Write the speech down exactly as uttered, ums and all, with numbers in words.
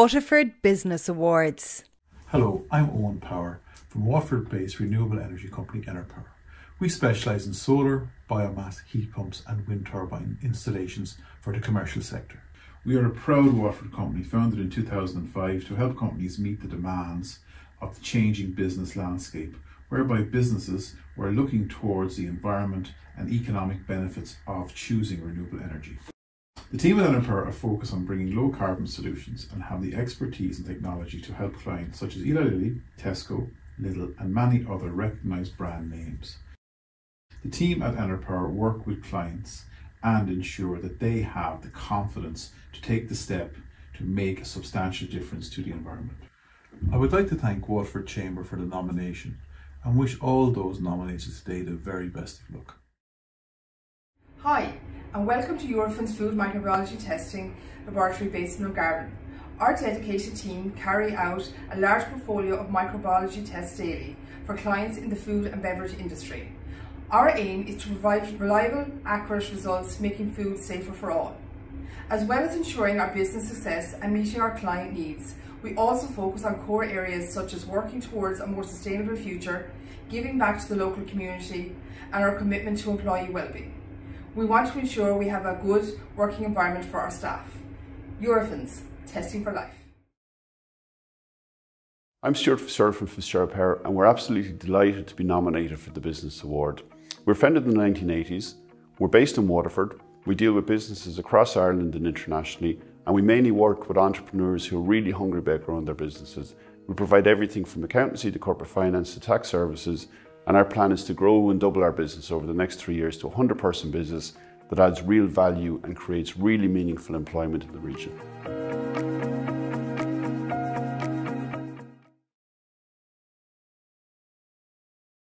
Waterford Business Awards. Hello, I'm Owen Power from Waterford-based renewable energy company Enerpower. We specialise in solar, biomass, heat pumps and wind turbine installations for the commercial sector. We are a proud Waterford company founded in two thousand five to help companies meet the demands of the changing business landscape, whereby businesses were looking towards the environment and economic benefits of choosing renewable energy. The team at Enerpower are focused on bringing low carbon solutions and have the expertise and technology to help clients such as Eli Lilly, Tesco, Lidl and many other recognised brand names. The team at Enerpower work with clients and ensure that they have the confidence to take the step to make a substantial difference to the environment. I would like to thank Waterford Chamber for the nomination and wish all those nominated today the very best of luck. Hi, and welcome to Eurofins Food Microbiology Testing Laboratory based in Garden. Our dedicated team carry out a large portfolio of microbiology tests daily for clients in the food and beverage industry. Our aim is to provide reliable, accurate results, making food safer for all. As well as ensuring our business success and meeting our client needs, we also focus on core areas such as working towards a more sustainable future, giving back to the local community, and our commitment to employee wellbeing. We want to ensure we have a good working environment for our staff. Eurofins, testing for life. I'm Stuart Fitzgerald from Fitzgerald Power and we're absolutely delighted to be nominated for the Business Award. We're founded in the nineteen eighties, we're based in Waterford, we deal with businesses across Ireland and internationally, and we mainly work with entrepreneurs who are really hungry about growing their businesses. We provide everything from accountancy to corporate finance to tax services, and our plan is to grow and double our business over the next three years to a hundred person business that adds real value and creates really meaningful employment in the region.